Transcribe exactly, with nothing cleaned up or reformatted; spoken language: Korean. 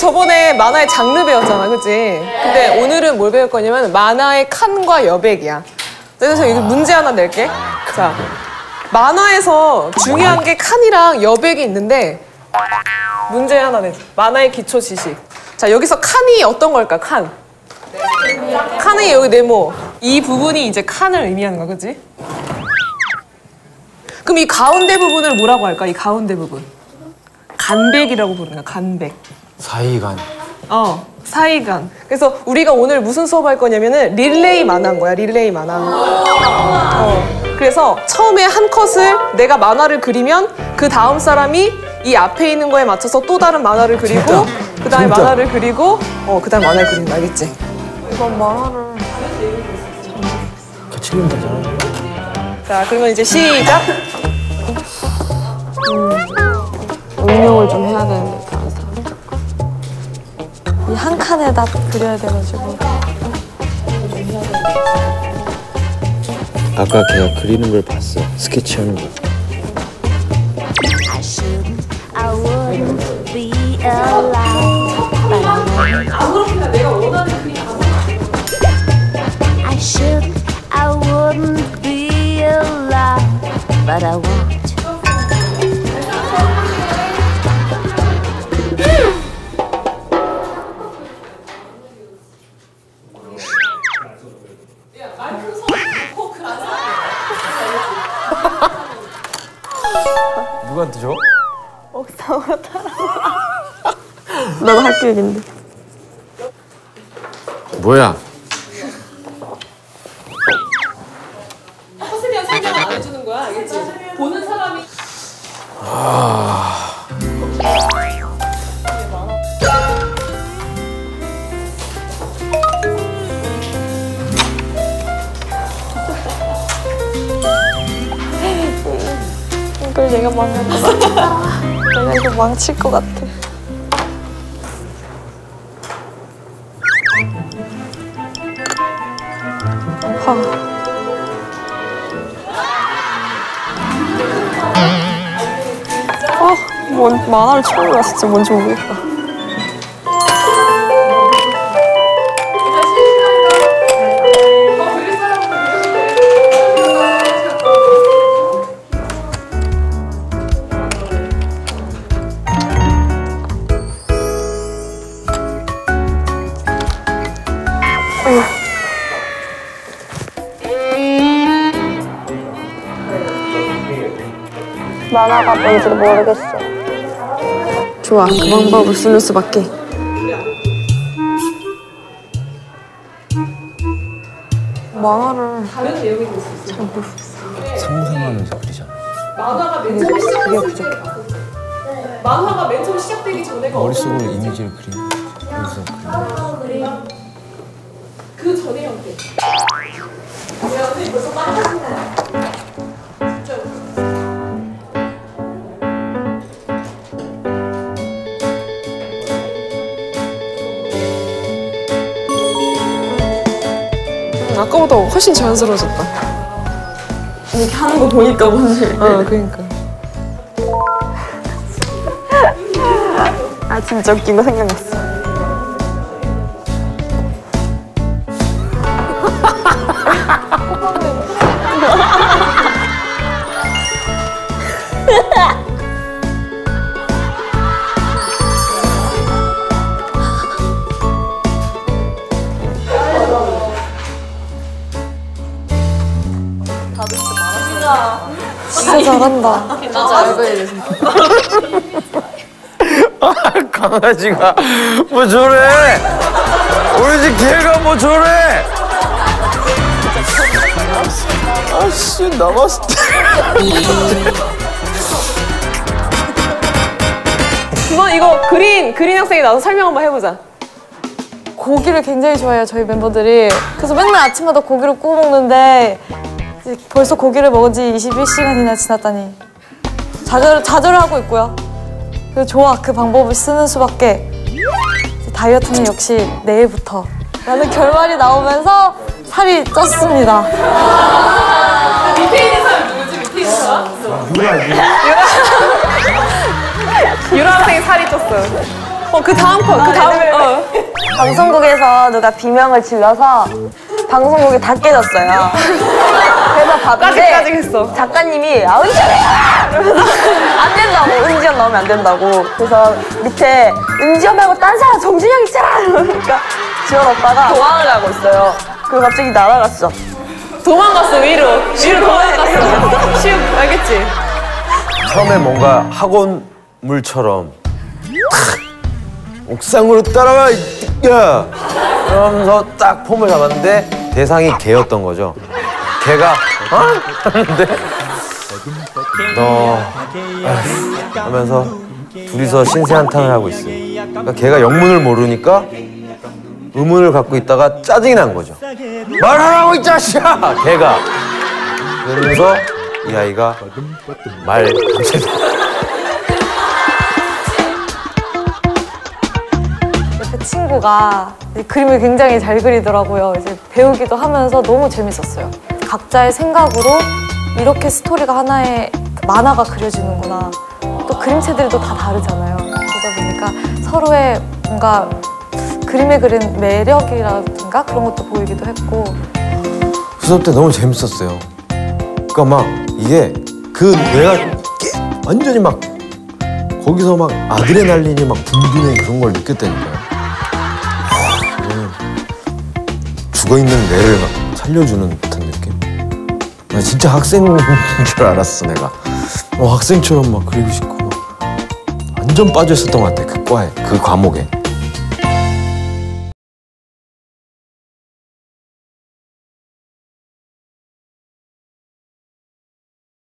저번에 만화의 장르 배웠잖아, 그치? 근데 오늘은 뭘 배울 거냐면 만화의 칸과 여백이야. 그래서 여기 문제 하나 낼게. 자, 만화에서 중요한 게 칸이랑 여백이 있는데 문제 하나 내. 만화의 기초 지식. 자, 여기서 칸이 어떤 걸까, 칸? 칸이 여기 네모. 이 부분이 이제 칸을 의미하는 거야, 그치? 그럼 이 가운데 부분을 뭐라고 할까, 이 가운데 부분? 간백이라고 부르는 거야, 간백. 사이간. 어, 사이간. 그래서 우리가 오늘 무슨 수업할 거냐면은 릴레이 만화인 거야, 릴레이 만화. 어, 그래서 처음에 한 컷을 내가 만화를 그리면 그 다음 사람이 이 앞에 있는 거에 맞춰서 또 다른 만화를 그리고 그 다음에 만화를 그리고 어, 그 다음에 만화를 그리는 거 알겠지? 이건 만화를 같이 그리면 되잖아. 자, 그러면 이제 시작! 음, 응용을 좀 해야 되는데 다른 사람 이 한 칸에다 그려야 돼가지고 아까 걔가 그리는 걸 봤어. 스케치하는 거. I shouldn't, I wouldn't be alive, but I won't. 아무렇게나 내가 원하는 그림 I shouldn't, I wouldn't be alive, but I won't. 누구한테 줘? 옥상으로 따라 나도 학교 얘긴데 뭐야? 허스리한 설명을 안 해주는 거야, 알겠지? 보는 사람이 아... 이걸 내가 망할 것 같아 내가 이거 망칠 것 같아 하. 아, 뭔 만화를 처음 봤어. 진짜 뭔지 모르겠다. 만화가 뭔지도 모르겠어. 좋아, 그 방법을 쓰는 수밖에. 만화를 다른 내용이 될 수 있어. 잘 모르겠어. 상상하면서 그리잖아. 만화가 맨 처음 시작했을 때 만화가 맨 처음 시작되기 전에가 머릿속으로 이미지를 그리는 거지. 그래서 그리는 그 전의 형태. 야, 선생님 벌써 깜짝이야. 아까보다 훨씬 자연스러워졌다. 이렇게 하는 거 보니까 뭔지. 어, 그러니까. 아, 진짜 웃긴 거 생각났어. 진짜 잘한다. 진짜 알고 해주세요. 강아지가 뭐 저래? 우리 집 개가 뭐 저래? 아씨 남았을 때. 이번 이거 그린 그린 학생이 나와서 설명 한번 해보자. 고기를 굉장히 좋아해요, 저희 멤버들이. 그래서 맨날 아침마다 고기를 구워 먹는데 이제 벌써 고기를 먹은 지 이십일 시간이나 지났다니 좌절, 좌절하고 있고요. 그래서 좋아, 그 방법을 쓰는 수밖에. 다이어트는 역시 내일부터 라는 결말이 나오면서 살이 쪘습니다. 밑에 있는 사람 누구지? 밑에 있는 사람? 유라 유라 학생이 살이 쪘어요. 어, 그 다음 거, 그 다음, 어. 방송국에서 누가 비명을 질러서 방송국이 다 깨졌어요. 그래서 봤는데 까짓까짓 했어. 작가님이 아 은지연이야! 이러면서 안 된다고 은지연 나오면 안 된다고. 그래서 밑에 은지연 말고 딴 사람 정준영 있잖아! 이러니까 지원 오빠가 도망을 가고 있어요. 그리고 갑자기 날아갔어. 도망갔어, 위로. 위로 도망갔어. 시우, 알겠지? 처음에 뭔가 학원물처럼 탁! 옥상으로 따라와 야 그러면서 딱 폼을 잡았는데 대상이 걔였던 거죠. 걔가 어? 하는데 너 아휴, 하면서 둘이서 신세 한탄을 하고 있어요. 그러니까 걔가 영문을 모르니까 의문을 갖고 있다가 짜증이 난 거죠. 말하라고 이 자식아! 걔가 그러면서 이 아이가 말 감췄다. 그 친구가 이제 그림을 굉장히 잘 그리더라고요. 이제 배우기도 하면서 너무 재밌었어요. 각자의 생각으로 이렇게 스토리가 하나의 만화가 그려지는구나. 또 그림체들도 다 다르잖아요. 그러다 보니까 서로의 뭔가 그림에 그린 매력이라든가 그런 것도 보이기도 했고. 수업 때 너무 재밌었어요. 그러니까 막 이게 그 내가 깨, 완전히 막 거기서 막 아드레날린이 막 붐비는 그런 걸 느꼈다니까요. 죽어있는 뇌를 막 살려주는 듯한 느낌. 나 진짜 학생인 줄 알았어 내가. 어, 학생처럼 막 그리고 싶고 막 완전 빠져 있었던 것 같아 그 과에 그 과목에.